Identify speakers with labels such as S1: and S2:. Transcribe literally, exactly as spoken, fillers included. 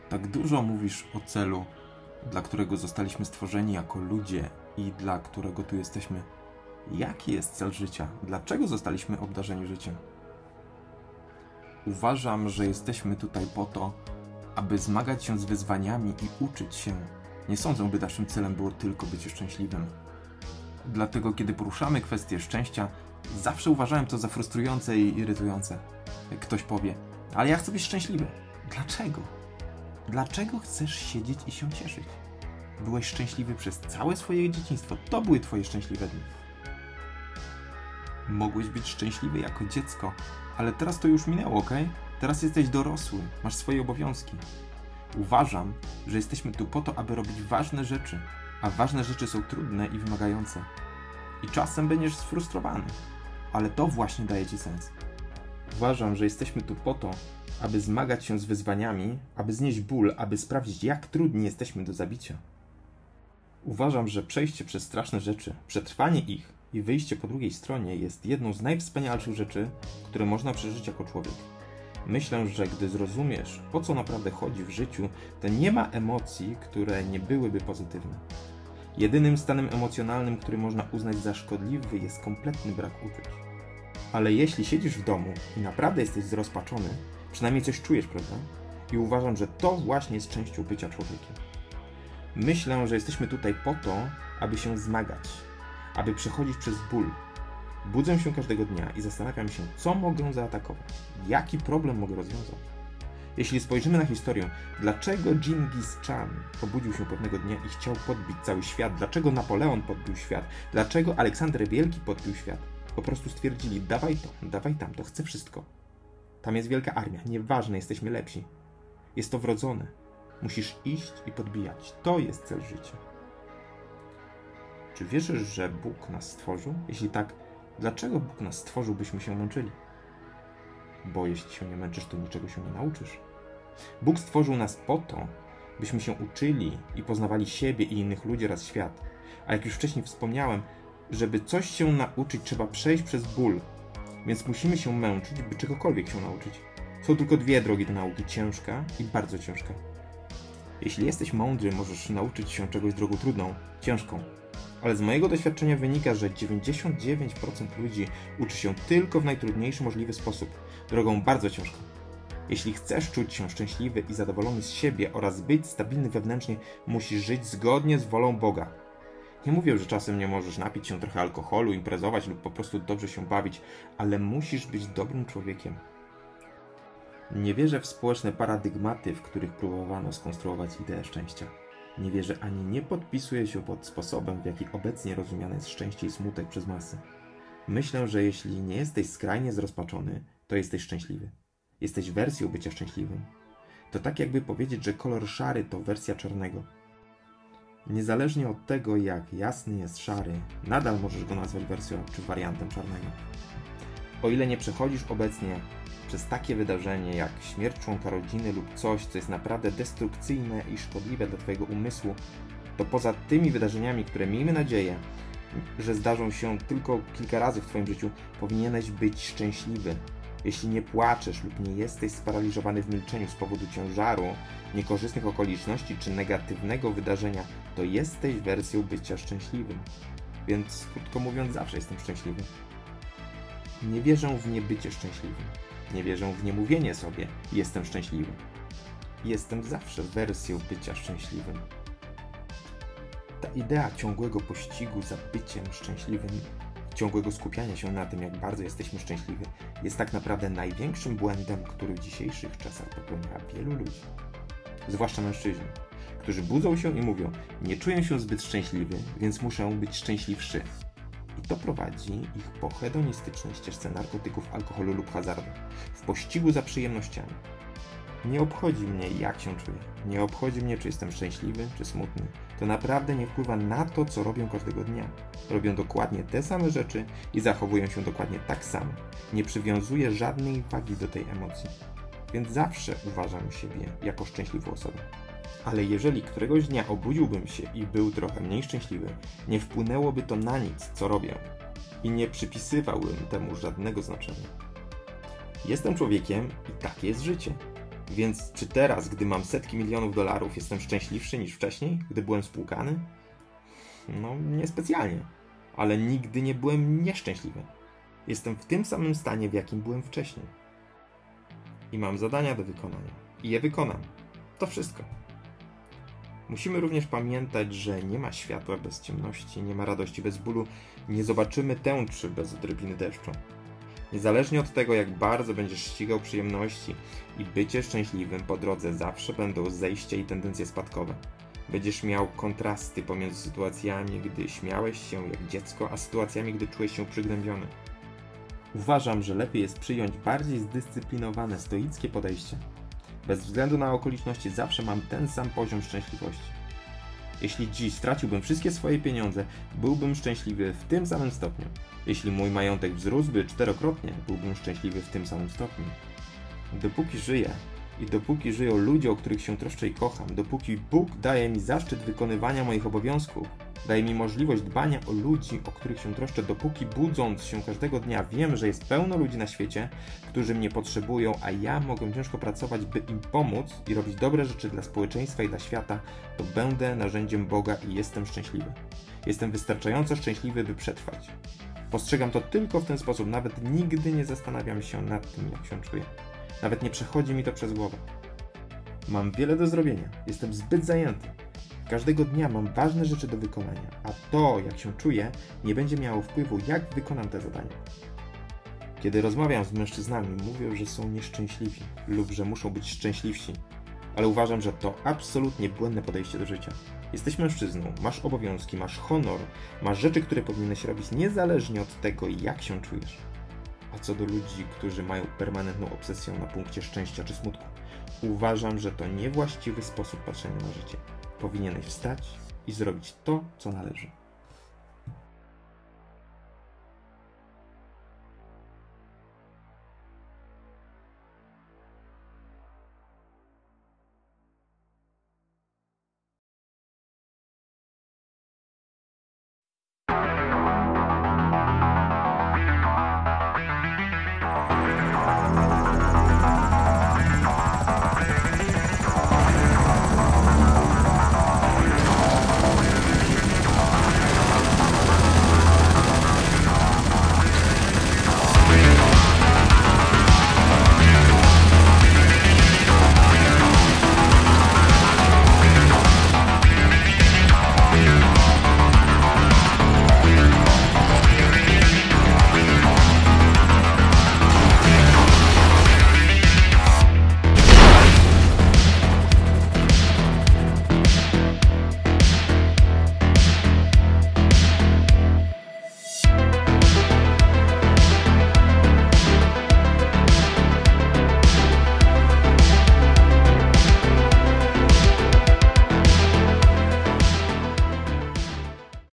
S1: Tak dużo mówisz o celu, dla którego zostaliśmy stworzeni jako ludzie i dla którego tu jesteśmy. Jaki jest cel życia? Dlaczego zostaliśmy obdarzeni życiem? Uważam, że jesteśmy tutaj po to, aby zmagać się z wyzwaniami i uczyć się. Nie sądzę, by naszym celem było tylko bycie szczęśliwym. Dlatego, kiedy poruszamy kwestię szczęścia, zawsze uważałem to za frustrujące i irytujące. Jak ktoś powie, ale ja chcę być szczęśliwy. Dlaczego? Dlaczego chcesz siedzieć i się cieszyć? Byłeś szczęśliwy przez całe swoje dzieciństwo. To były twoje szczęśliwe dni. Mogłeś być szczęśliwy jako dziecko, ale teraz to już minęło, ok? Teraz jesteś dorosły, masz swoje obowiązki. Uważam, że jesteśmy tu po to, aby robić ważne rzeczy, a ważne rzeczy są trudne i wymagające. I czasem będziesz sfrustrowany, ale to właśnie daje ci sens. Uważam, że jesteśmy tu po to, aby zmagać się z wyzwaniami, aby znieść ból, aby sprawdzić, jak trudni jesteśmy do zabicia. Uważam, że przejście przez straszne rzeczy, przetrwanie ich i wyjście po drugiej stronie jest jedną z najwspanialszych rzeczy, które można przeżyć jako człowiek. Myślę, że gdy zrozumiesz, o co naprawdę chodzi w życiu, to nie ma emocji, które nie byłyby pozytywne. Jedynym stanem emocjonalnym, który można uznać za szkodliwy, jest kompletny brak uczuć. Ale jeśli siedzisz w domu i naprawdę jesteś zrozpaczony, przynajmniej coś czujesz, prawda? I uważam, że to właśnie jest częścią bycia człowiekiem. Myślę, że jesteśmy tutaj po to, aby się zmagać, aby przechodzić przez ból. Budzę się każdego dnia i zastanawiam się, co mogę zaatakować, jaki problem mogę rozwiązać. Jeśli spojrzymy na historię, dlaczego Dżingis Khan obudził się pewnego dnia i chciał podbić cały świat, dlaczego Napoleon podbił świat, dlaczego Aleksander Wielki podbił świat, po prostu stwierdzili, dawaj to, dawaj tamto, chcę wszystko. Tam jest wielka armia, nieważne, jesteśmy lepsi. Jest to wrodzone. Musisz iść i podbijać. To jest cel życia. Czy wierzysz, że Bóg nas stworzył? Jeśli tak, dlaczego Bóg nas stworzył, byśmy się męczyli? Bo jeśli się nie męczysz, to niczego się nie nauczysz. Bóg stworzył nas po to, byśmy się uczyli i poznawali siebie i innych ludzi oraz świat. A jak już wcześniej wspomniałem, żeby coś się nauczyć, trzeba przejść przez ból. Więc musimy się męczyć, by czegokolwiek się nauczyć. Są tylko dwie drogi do nauki, ciężka i bardzo ciężka. Jeśli jesteś mądry, możesz nauczyć się czegoś drogą trudną, ciężką. Ale z mojego doświadczenia wynika, że dziewięćdziesiąt dziewięć procent ludzi uczy się tylko w najtrudniejszy możliwy sposób, drogą bardzo ciężką. Jeśli chcesz czuć się szczęśliwy i zadowolony z siebie oraz być stabilny wewnętrznie, musisz żyć zgodnie z wolą Boga. Nie mówię, że czasem nie możesz napić się trochę alkoholu, imprezować lub po prostu dobrze się bawić, ale musisz być dobrym człowiekiem. Nie wierzę w społeczne paradygmaty, w których próbowano skonstruować ideę szczęścia. Nie wierzę ani nie podpisuję się pod sposobem, w jaki obecnie rozumiane jest szczęście i smutek przez masy. Myślę, że jeśli nie jesteś skrajnie zrozpaczony, to jesteś szczęśliwy. Jesteś wersją bycia szczęśliwym. To tak jakby powiedzieć, że kolor szary to wersja czarnego. Niezależnie od tego, jak jasny jest szary, nadal możesz go nazwać wersją czy wariantem czarnego. O ile nie przechodzisz obecnie przez takie wydarzenie jak śmierć członka rodziny lub coś, co jest naprawdę destrukcyjne i szkodliwe dla twojego umysłu, to poza tymi wydarzeniami, które miejmy nadzieję, że zdarzą się tylko kilka razy w twoim życiu, powinieneś być szczęśliwy. Jeśli nie płaczesz lub nie jesteś sparaliżowany w milczeniu z powodu ciężaru, niekorzystnych okoliczności czy negatywnego wydarzenia, to jesteś wersją bycia szczęśliwym. Więc krótko mówiąc, zawsze jestem szczęśliwy. Nie wierzę w niebycie szczęśliwym. Nie wierzę w niemówienie sobie jestem szczęśliwy. Jestem zawsze wersją bycia szczęśliwym. Ta idea ciągłego pościgu za byciem szczęśliwym, ciągłego skupiania się na tym, jak bardzo jesteśmy szczęśliwi, jest tak naprawdę największym błędem, który w dzisiejszych czasach popełnia wielu ludzi. Zwłaszcza mężczyźni, którzy budzą się i mówią, nie czuję się zbyt szczęśliwy, więc muszę być szczęśliwszy. I to prowadzi ich po hedonistycznej ścieżce narkotyków, alkoholu lub hazardu, w pościgu za przyjemnościami. Nie obchodzi mnie, jak się czuję. Nie obchodzi mnie, czy jestem szczęśliwy, czy smutny. To naprawdę nie wpływa na to, co robią każdego dnia. Robią dokładnie te same rzeczy i zachowują się dokładnie tak samo. Nie przywiązuję żadnej wagi do tej emocji. Więc zawsze uważam siebie jako szczęśliwą osobę. Ale jeżeli któregoś dnia obudziłbym się i był trochę mniej szczęśliwy, nie wpłynęłoby to na nic, co robię. I nie przypisywałbym temu żadnego znaczenia. Jestem człowiekiem i takie jest życie. Więc czy teraz, gdy mam setki milionów dolarów, jestem szczęśliwszy niż wcześniej, gdy byłem spłukany? No, niespecjalnie. Ale nigdy nie byłem nieszczęśliwy. Jestem w tym samym stanie, w jakim byłem wcześniej. I mam zadania do wykonania. I je wykonam. To wszystko. Musimy również pamiętać, że nie ma światła bez ciemności, nie ma radości bez bólu, nie zobaczymy tęczy bez odrobiny deszczu. Niezależnie od tego, jak bardzo będziesz ścigał przyjemności i bycie szczęśliwym po drodze zawsze będą zejścia i tendencje spadkowe. Będziesz miał kontrasty pomiędzy sytuacjami, gdy śmiałeś się jak dziecko, a sytuacjami, gdy czułeś się przygnębiony. Uważam, że lepiej jest przyjąć bardziej zdyscyplinowane, stoickie podejście. Bez względu na okoliczności zawsze mam ten sam poziom szczęśliwości. Jeśli dziś straciłbym wszystkie swoje pieniądze, byłbym szczęśliwy w tym samym stopniu. Jeśli mój majątek wzrósłby czterokrotnie, byłbym szczęśliwy w tym samym stopniu. Dopóki żyję i dopóki żyją ludzie, o których się troszczę i kocham, dopóki Bóg daje mi zaszczyt wykonywania moich obowiązków, daje mi możliwość dbania o ludzi, o których się troszczę, dopóki budząc się każdego dnia wiem, że jest pełno ludzi na świecie, którzy mnie potrzebują, a ja mogę ciężko pracować, by im pomóc i robić dobre rzeczy dla społeczeństwa i dla świata, to będę narzędziem Boga i jestem szczęśliwy. Jestem wystarczająco szczęśliwy, by przetrwać. Postrzegam to tylko w ten sposób, nawet nigdy nie zastanawiam się nad tym, jak się czuję. Nawet nie przechodzi mi to przez głowę. Mam wiele do zrobienia, jestem zbyt zajęty. Każdego dnia mam ważne rzeczy do wykonania, a to, jak się czuję, nie będzie miało wpływu, jak wykonam te zadania. Kiedy rozmawiam z mężczyznami, mówią, że są nieszczęśliwi lub że muszą być szczęśliwsi, ale uważam, że to absolutnie błędne podejście do życia. Jesteś mężczyzną, masz obowiązki, masz honor, masz rzeczy, które powinieneś robić niezależnie od tego, jak się czujesz. A co do ludzi, którzy mają permanentną obsesję na punkcie szczęścia czy smutku, uważam, że to niewłaściwy sposób patrzenia na życie. Powinieneś wstać i zrobić to, co należy.